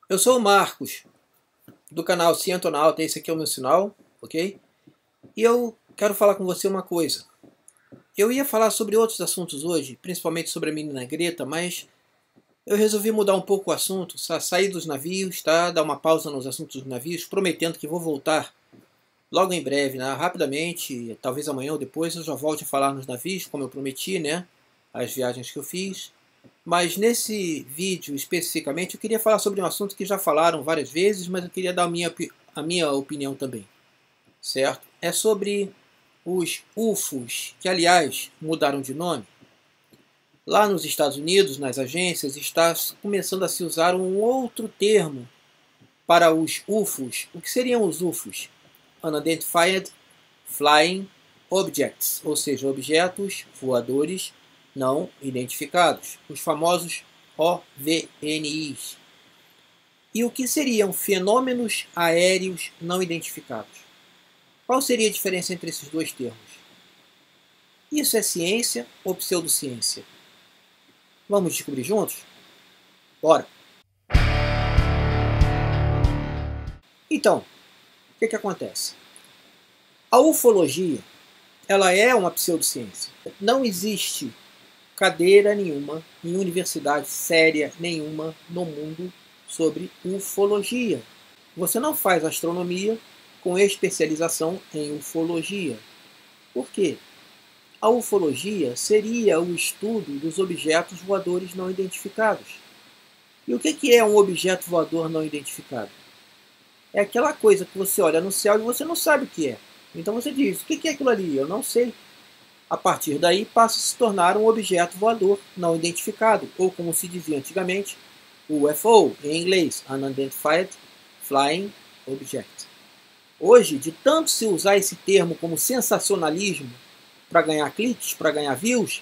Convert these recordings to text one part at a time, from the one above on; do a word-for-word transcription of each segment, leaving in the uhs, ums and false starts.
Eu sou o Marcos, do canal Cientonauta, esse aqui é o meu sinal, ok? E eu quero falar com você uma coisa. Eu ia falar sobre outros assuntos hoje, principalmente sobre a menina Greta, mas eu resolvi mudar um pouco o assunto, sair dos navios, tá? Dar uma pausa nos assuntos dos navios, prometendo que vou voltar logo em breve, né? Rapidamente, talvez amanhã ou depois eu já volte a falar nos navios, como eu prometi, né? As viagens que eu fiz. Mas nesse vídeo especificamente eu queria falar sobre um assunto que já falaram várias vezes, mas eu queria dar a minha, a minha opinião também, certo? É sobre os U F Os, que aliás mudaram de nome. Lá nos Estados Unidos, nas agências, está começando a se usar um outro termo para os U F Os. O que seriam os U F Os? Unidentified Flying Objects, ou seja, objetos voadores não identificados, os famosos O V N Is. E o que seriam fenômenos aéreos não identificados? Qual seria a diferença entre esses dois termos? Isso é ciência ou pseudociência? Vamos descobrir juntos? Bora! Então, o que, que acontece? A ufologia, ela é uma pseudociência. Não existe cadeira nenhuma, em universidade séria nenhuma no mundo sobre ufologia. Você não faz astronomia com especialização em ufologia. Por quê? A ufologia seria o estudo dos objetos voadores não identificados. E o que é um objeto voador não identificado? É aquela coisa que você olha no céu e você não sabe o que é. Então você diz, o que é aquilo ali? Eu não sei. A partir daí passa a se tornar um objeto voador não identificado, ou como se dizia antigamente, U F O, em inglês, Unidentified Flying Object. Hoje, de tanto se usar esse termo como sensacionalismo para ganhar cliques, para ganhar views,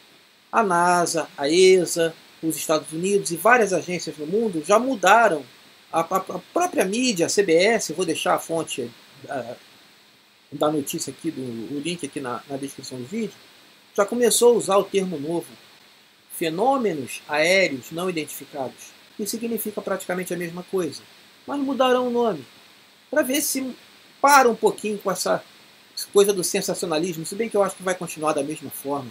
a NASA, a E S A, os Estados Unidos e várias agências no mundo já mudaram. A, a, a própria mídia, a C B S, vou deixar a fonte a, da notícia aqui, do, o link aqui na, na descrição do vídeo, já começou a usar o termo novo, fenômenos aéreos não identificados, que significa praticamente a mesma coisa, mas mudarão o nome, para ver se para um pouquinho com essa coisa do sensacionalismo, se bem que eu acho que vai continuar da mesma forma.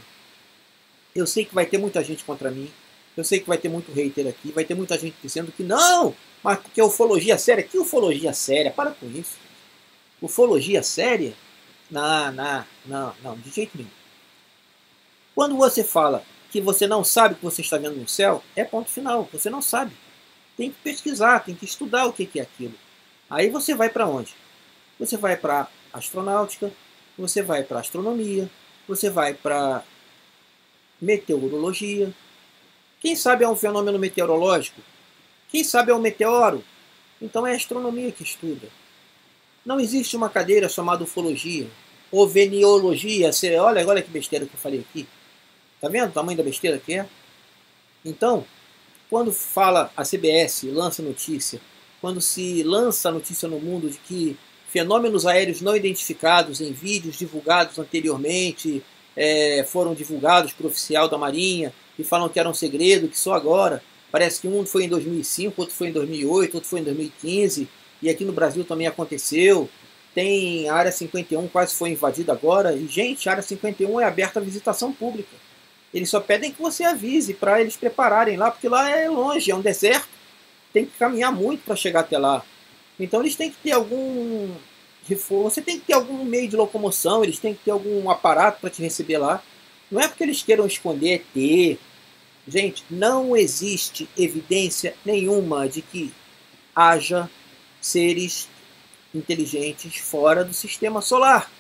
Eu sei que vai ter muita gente contra mim, eu sei que vai ter muito hater aqui, vai ter muita gente dizendo que não, mas porque é ufologia séria. Que ufologia séria? Para com isso. Ufologia séria? Não, não, não, não, de jeito nenhum. Quando você fala que você não sabe o que você está vendo no céu, é ponto final, você não sabe. Tem que pesquisar, tem que estudar o que é aquilo. Aí você vai para onde? Você vai para astronáutica, você vai para astronomia, você vai para meteorologia. Quem sabe é um fenômeno meteorológico? Quem sabe é um meteoro? Então é a astronomia que estuda. Não existe uma cadeira chamada ufologia, oveniologia. Você, olha, olha que besteira que eu falei aqui. Tá vendo o tamanho da besteira que é? Então, quando fala a C B S, lança notícia, quando se lança a notícia no mundo de que fenômenos aéreos não identificados em vídeos divulgados anteriormente é, foram divulgados por oficial da Marinha e falam que era um segredo, que só agora, parece que um foi em dois mil e cinco, outro foi em dois mil e oito, outro foi em dois mil e quinze, e aqui no Brasil também aconteceu. Tem a área cinquenta e um, quase foi invadida agora, e gente, a área cinquenta e um é aberta à visitação pública. Eles só pedem que você avise para eles prepararem lá, porque lá é longe, é um deserto, tem que caminhar muito para chegar até lá. Então eles têm que ter algum reforço, você tem que ter algum meio de locomoção, eles têm que ter algum aparato para te receber lá. Não é porque eles queiram esconder E T. Gente, não existe evidência nenhuma de que haja seres inteligentes fora do sistema solar.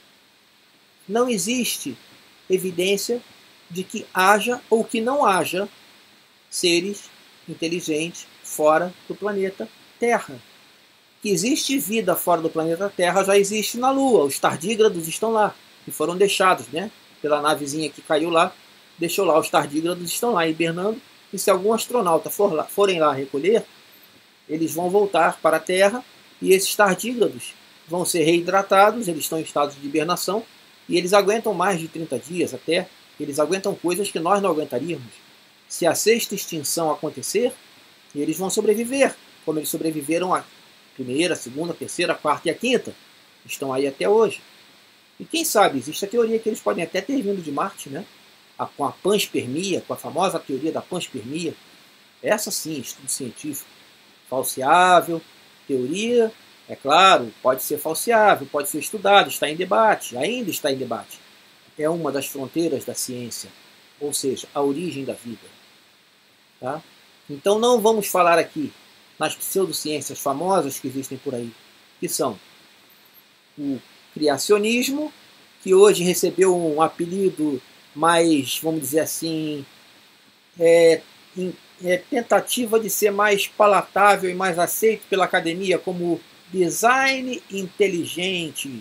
Não existe evidência de que haja ou que não haja seres inteligentes fora do planeta Terra. Que existe vida fora do planeta Terra já existe na Lua. Os tardígrados estão lá, que foram deixados, né? Pela navezinha que caiu lá, deixou lá. Os tardígrados estão lá hibernando, e se algum astronauta for lá, forem lá recolher, eles vão voltar para a Terra, e esses tardígrados vão ser reidratados, eles estão em estado de hibernação, e eles aguentam mais de trinta dias até, eles aguentam coisas que nós não aguentaríamos. Se a sexta extinção acontecer, eles vão sobreviver. como eles sobreviveram à primeira, segunda, terceira, quarta e a quinta. Estão aí até hoje. E quem sabe, existe a teoria que eles podem até ter vindo de Marte, né? A, com a panspermia, com a famosa teoria da panspermia. Essa sim, estudo científico. Falseável, teoria, é claro, pode ser falseável, pode ser estudado, está em debate, ainda está em debate. É uma das fronteiras da ciência, ou seja, a origem da vida. Tá? Então não vamos falar aqui nas pseudociências famosas que existem por aí, que são o criacionismo, que hoje recebeu um apelido mais, vamos dizer assim, é, é, tentativa de ser mais palatável e mais aceito pela academia como design inteligente.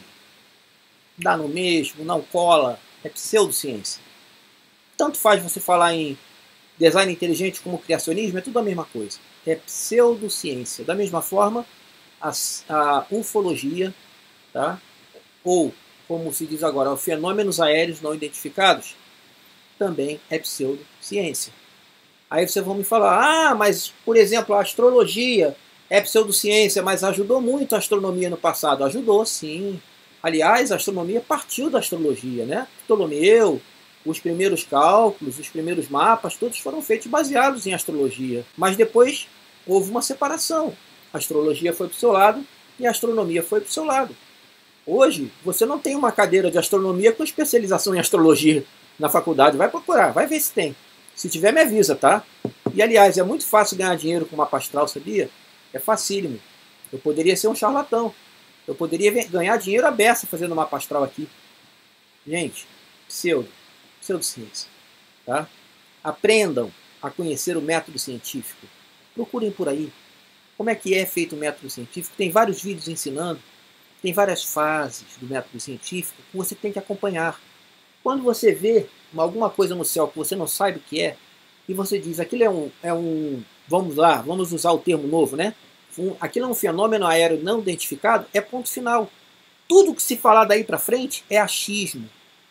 Dá no mesmo, não cola, é pseudociência. Tanto faz você falar em design inteligente como criacionismo, é tudo a mesma coisa. É pseudociência. Da mesma forma, a, a ufologia, tá? Ou, como se diz agora, fenômenos aéreos não identificados, também é pseudociência. Aí vocês vão me falar, ah, mas, por exemplo, a astrologia é pseudociência, mas ajudou muito a astronomia no passado. Ajudou, sim. Aliás, a astronomia partiu da astrologia, né? Ptolomeu, os primeiros cálculos, os primeiros mapas, todos foram feitos baseados em astrologia. Mas depois houve uma separação. A astrologia foi para o seu lado e a astronomia foi para o seu lado. Hoje, você não tem uma cadeira de astronomia com especialização em astrologia na faculdade. Vai procurar, vai ver se tem. Se tiver, me avisa, tá? E, aliás, é muito fácil ganhar dinheiro com mapa astral, sabia? É facílimo. Eu poderia ser um charlatão. Eu poderia ganhar dinheiro à beça fazendo mapa astral aqui. Gente, pseudo. Pseudociência. Tá? Aprendam a conhecer o método científico. Procurem por aí. Como é que é feito o método científico? Tem vários vídeos ensinando. Tem várias fases do método científico que você tem que acompanhar. Quando você vê alguma coisa no céu que você não sabe o que é, e você diz, aquilo é um, é um vamos lá, vamos usar o termo novo, né? Um, aquilo é um fenômeno aéreo não identificado, é ponto final. Tudo que se falar daí para frente é achismo.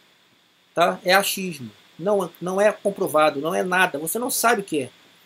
Tá? É achismo. Não, não é comprovado, não é nada. Você não sabe o que é.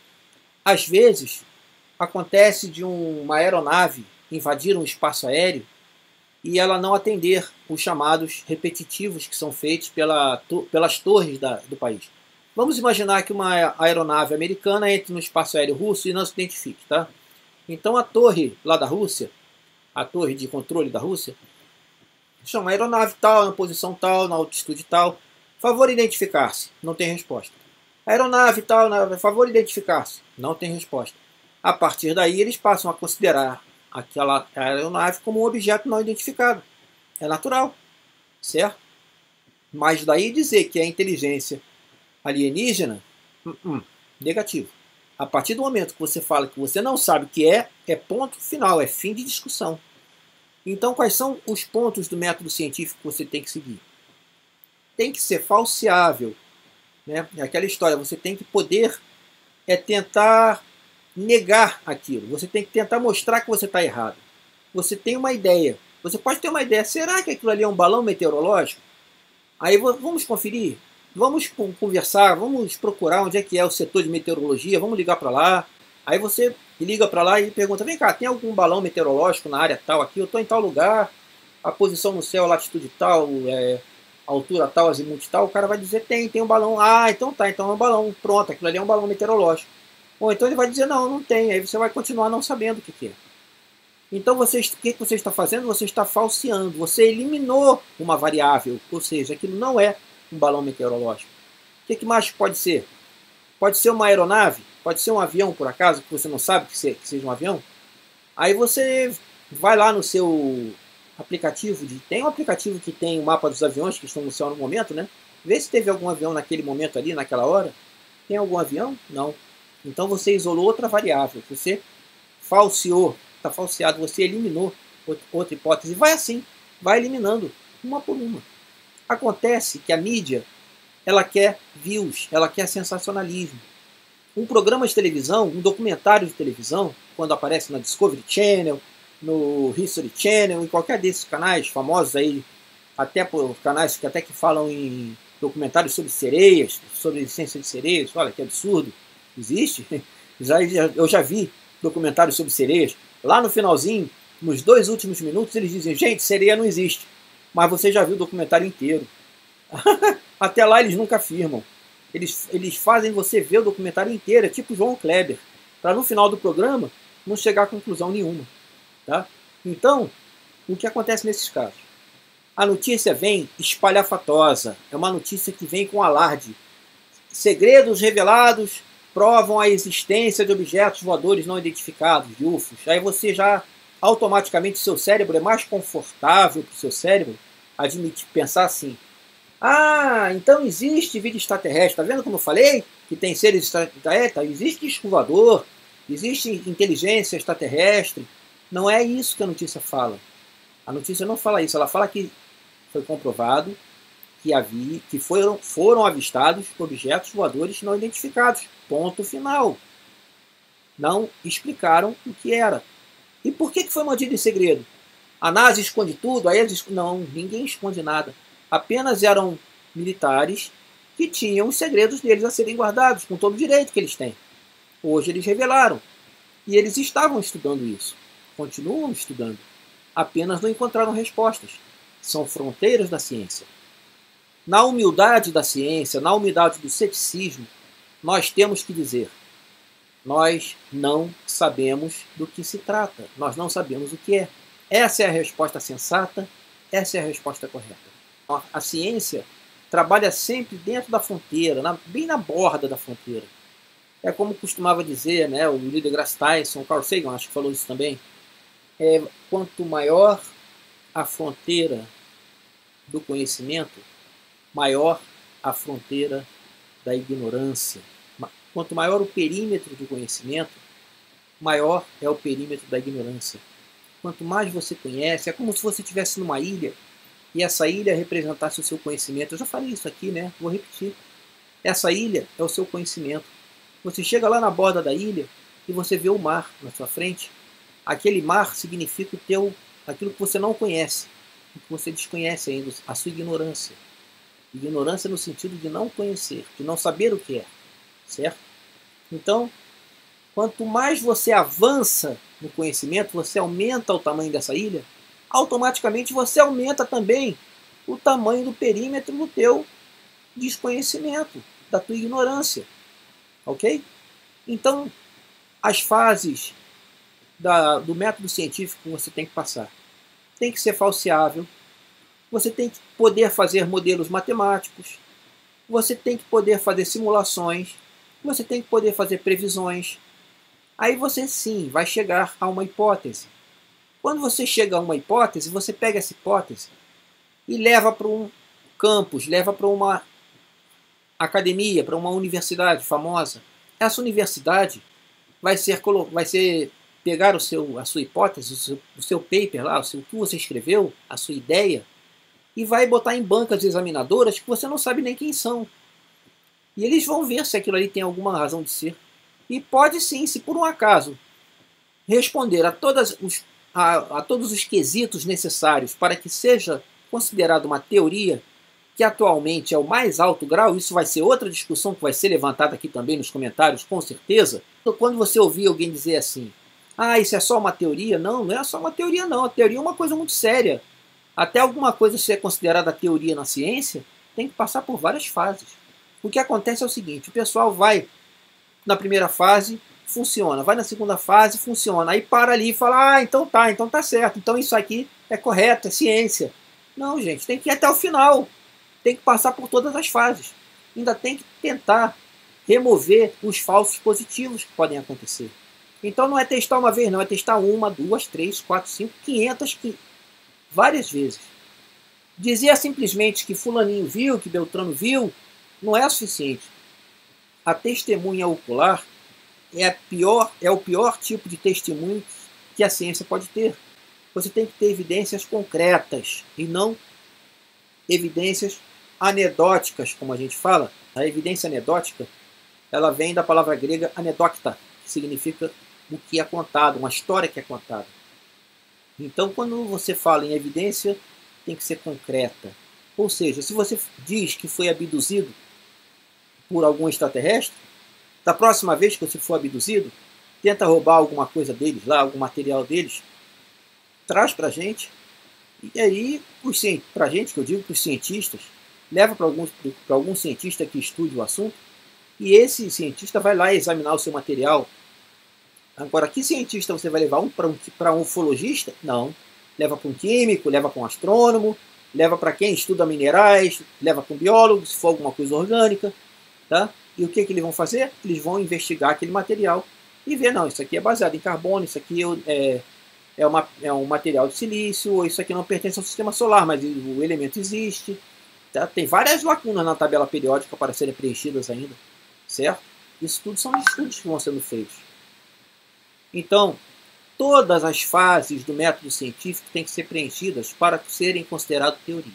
Às vezes, acontece de um, uma aeronave invadir um espaço aéreo e ela não atender os chamados repetitivos que são feitos pela, to, pelas torres da, do país. Vamos imaginar que uma aeronave americana entre no espaço aéreo russo e não se identifique. Tá? Então a torre lá da Rússia, a torre de controle da Rússia, chama aeronave tal, na posição tal, na altitude tal, favor identificar-se, não tem resposta. Aeronave tal, na favor identificar-se, não tem resposta. A partir daí eles passam a considerar aquela aeronave como um objeto não identificado. É natural, certo? Mas daí dizer que é inteligência alienígena, uh -uh, negativo. A partir do momento que você fala que você não sabe o que é, é ponto final, é fim de discussão. Então, quais são os pontos do método científico que você tem que seguir? Tem que ser falseável. Né? É aquela história, você tem que poder é, tentar negar aquilo. Você tem que tentar mostrar que você está errado. Você tem uma ideia. Você pode ter uma ideia. Será que aquilo ali é um balão meteorológico? Aí vamos conferir. Vamos conversar. Vamos procurar onde é que é o setor de meteorologia. Vamos ligar para lá. Aí você liga para lá e pergunta, vem cá, tem algum balão meteorológico na área tal aqui? Eu estou em tal lugar. A posição no céu, a latitude tal, é, a altura tal, azimuth tal. O cara vai dizer, tem, tem um balão. Ah, então tá, então é um balão. Pronto, aquilo ali é um balão meteorológico. Ou então ele vai dizer, não, não tem. Aí você vai continuar não sabendo o que, que é. Então, você, o que você está fazendo? Você está falseando. Você eliminou uma variável. Ou seja, aquilo não é um balão meteorológico. O que, que mais pode ser? Pode ser uma aeronave? Pode ser um avião, por acaso, que você não sabe que seja um avião? Aí você vai lá no seu aplicativo. De, tem um aplicativo que tem o mapa dos aviões que estão no céu no momento, né? Vê se teve algum avião naquele momento ali, naquela hora. Tem algum avião? Não. Então você isolou outra variável, você falseou, está falseado, você eliminou outra hipótese. Vai assim, vai eliminando uma por uma. Acontece que a mídia, ela quer views, ela quer sensacionalismo. Um programa de televisão, um documentário de televisão, quando aparece na Discovery Channel, no History Channel, em qualquer desses canais famosos aí, até por canais que até que falam em documentários sobre sereias, sobre a existência de sereias, olha que absurdo. Existe? Já, eu já vi documentários sobre sereias, lá no finalzinho, nos dois últimos minutos, eles dizem, gente, sereia não existe. Mas você já viu o documentário inteiro. Até lá eles nunca afirmam. Eles, eles fazem você ver o documentário inteiro, é tipo João Kleber, para no final do programa não chegar a conclusão nenhuma. Tá? Então, o que acontece nesses casos? A notícia vem espalhafatosa, é uma notícia que vem com alarde. Segredos revelados provam a existência de objetos voadores não identificados, de U F Os. Aí você já, automaticamente, seu cérebro é mais confortável para o seu cérebro admitir, pensar assim, ah, então existe vida extraterrestre. Tá vendo como eu falei? Que tem seres extraterrestres? Existe disco voador, existe inteligência extraterrestre. Não é isso que a notícia fala. A notícia não fala isso. Ela fala que foi comprovado que, havia, que foram, foram avistados objetos voadores não identificados. Ponto final. Não explicaram o que era. E por que foi mantido em segredo? A NASA esconde tudo? Aí eles... Não, ninguém esconde nada. Apenas eram militares que tinham os segredos deles a serem guardados, com todo o direito que eles têm. Hoje eles revelaram. E eles estavam estudando isso. Continuam estudando. Apenas não encontraram respostas. São fronteiras da ciência. Na humildade da ciência, na humildade do ceticismo, nós temos que dizer, nós não sabemos do que se trata. Nós não sabemos o que é. Essa é a resposta sensata, essa é a resposta correta. A ciência trabalha sempre dentro da fronteira, na, bem na borda da fronteira. É como costumava dizer, né, o Neil deGrasse Tyson, o Carl Sagan, acho que falou isso também. É, quanto maior a fronteira do conhecimento, maior a fronteira da ignorância. Quanto maior o perímetro do conhecimento, maior é o perímetro da ignorância. Quanto mais você conhece, é como se você estivesse numa ilha e essa ilha representasse o seu conhecimento. Eu já falei isso aqui, né? Vou repetir. Essa ilha é o seu conhecimento. Você chega lá na borda da ilha e você vê o mar na sua frente. Aquele mar significa o teu, aquilo que você não conhece, o que você desconhece ainda, a sua ignorância. Ignorância no sentido de não conhecer, de não saber o que é. Certo? Então, quanto mais você avança no conhecimento, você aumenta o tamanho dessa ilha, automaticamente você aumenta também o tamanho do perímetro do teu desconhecimento, da tua ignorância. Ok? Então, as fases da, do método científico que você tem que passar. Tem que ser falseável, você tem que poder fazer modelos matemáticos, você tem que poder fazer simulações, você tem que poder fazer previsões. Aí você sim vai chegar a uma hipótese. Quando você chega a uma hipótese, você pega essa hipótese e leva para um campus, leva para uma academia, para uma universidade famosa. Essa universidade vai ser, vai ser pegar o seu, a sua hipótese, o seu, o seu paper lá, o, seu, o que você escreveu, a sua ideia, e vai botar em bancas examinadoras que você não sabe nem quem são. E eles vão ver se aquilo ali tem alguma razão de ser. E pode sim, se por um acaso responder a, todas os, a, a todos os quesitos necessários para que seja considerado uma teoria, que atualmente é o mais alto grau, isso vai ser outra discussão que vai ser levantada aqui também nos comentários, com certeza. Quando você ouvir alguém dizer assim, ah, isso é só uma teoria? Não, não é só uma teoria não. A teoria é uma coisa muito séria. Até alguma coisa ser considerada teoria na ciência, tem que passar por várias fases. O que acontece é o seguinte, o pessoal vai na primeira fase, funciona. Vai na segunda fase, funciona. Aí para ali e fala, ah, então tá, então tá certo. Então isso aqui é correto, é ciência. Não, gente, tem que ir até o final. Tem que passar por todas as fases. Ainda tem que tentar remover os falsos positivos que podem acontecer. Então não é testar uma vez, não. É testar uma, duas, três, quatro, cinco, quinhentas, várias vezes. Dizer simplesmente que fulaninho viu, que Beltrano viu, não é suficiente. A testemunha ocular é, a pior, é o pior tipo de testemunho que a ciência pode ter. Você tem que ter evidências concretas e não evidências anedóticas, como a gente fala. A evidência anedótica, ela vem da palavra grega anedocta, que significa o que é contado, uma história que é contada. Então, quando você fala em evidência, tem que ser concreta. Ou seja, se você diz que foi abduzido por algum extraterrestre, da próxima vez que você for abduzido, tenta roubar alguma coisa deles lá, algum material deles, traz para a gente, e aí, para a gente, que eu digo para os cientistas, leva para algum, algum cientista que estude o assunto, e esse cientista vai lá examinar o seu material. Agora, que cientista você vai levar? Um, para um, para um ufologista? Não. Leva para um químico, leva para um astrônomo, leva para quem estuda minerais, leva para um biólogo, se for alguma coisa orgânica. Tá? E o que, que eles vão fazer? Eles vão investigar aquele material e ver, não, isso aqui é baseado em carbono, isso aqui é, é, uma, é um material de silício, ou isso aqui não pertence ao sistema solar, mas o elemento existe. Tá? Tem várias lacunas na tabela periódica para serem preenchidas ainda, certo? Isso tudo são estudos que vão sendo feitos. Então, todas as fases do método científico têm que ser preenchidas para serem consideradas teoria.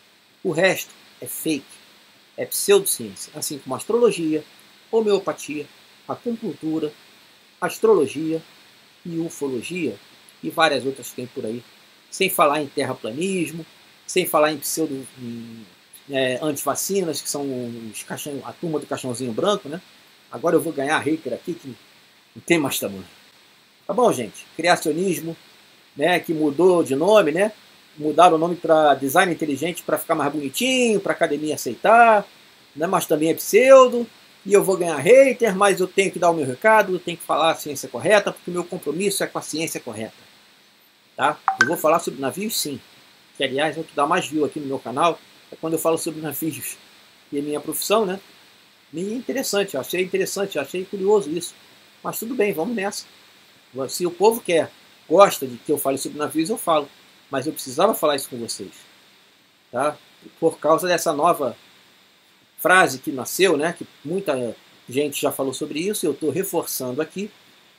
O resto é fake, é pseudociência, assim como astrologia, homeopatia, acupuntura, astrologia e ufologia e várias outras que tem por aí. Sem falar em terraplanismo, sem falar em pseudo em, é, antivacinas, que são os caixão, a turma do caixãozinho branco, né? Agora eu vou ganhar hater aqui que não tem mais tamanho. Tá bom, gente? Criacionismo, né, que mudou de nome, né? Mudaram o nome para design inteligente para ficar mais bonitinho, para a academia aceitar, né? Mas também é pseudo. E eu vou ganhar hater, mas eu tenho que dar o meu recado, eu tenho que falar a ciência correta, porque o meu compromisso é com a ciência correta. Tá? Eu vou falar sobre navios, sim. Que, aliás, é o que dá mais view aqui no meu canal, é quando eu falo sobre navios. E a minha profissão, né? E é interessante, eu achei interessante, eu achei curioso isso. Mas tudo bem, vamos nessa. Se o povo quer, gosta de que eu fale sobre navios, eu falo. Mas eu precisava falar isso com vocês. Tá? Por causa dessa nova frase que nasceu, né? Que muita gente já falou sobre isso, eu estou reforçando aqui,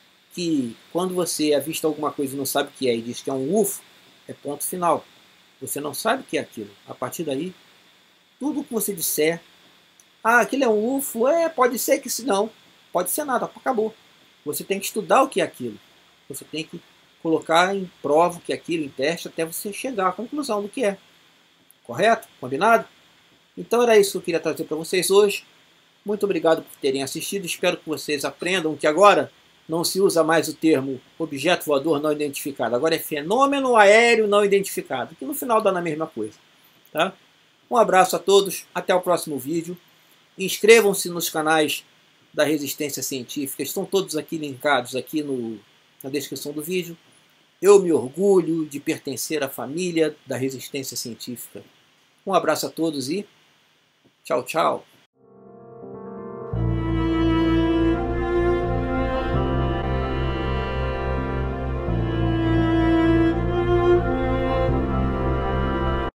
que quando você avista alguma coisa e não sabe o que é e diz que é um U F O, é ponto final. Você não sabe o que é aquilo. A partir daí, tudo que você disser, ah, aquilo é um U F O, é, pode ser que se não, pode ser nada, acabou. Você tem que estudar o que é aquilo. Você tem que colocar em prova o que é aquilo, em teste, até você chegar à conclusão do que é. Correto? Combinado? Então era isso que eu queria trazer para vocês hoje. Muito obrigado por terem assistido. Espero que vocês aprendam que agora não se usa mais o termo objeto voador não identificado. Agora é fenômeno aéreo não identificado, que no final dá na mesma coisa. Tá? Um abraço a todos. Até o próximo vídeo. Inscrevam-se nos canais da Resistência Científica, estão todos aqui linkados aqui no, na descrição do vídeo. Eu me orgulho de pertencer à família da Resistência Científica. Um abraço a todos e tchau, tchau.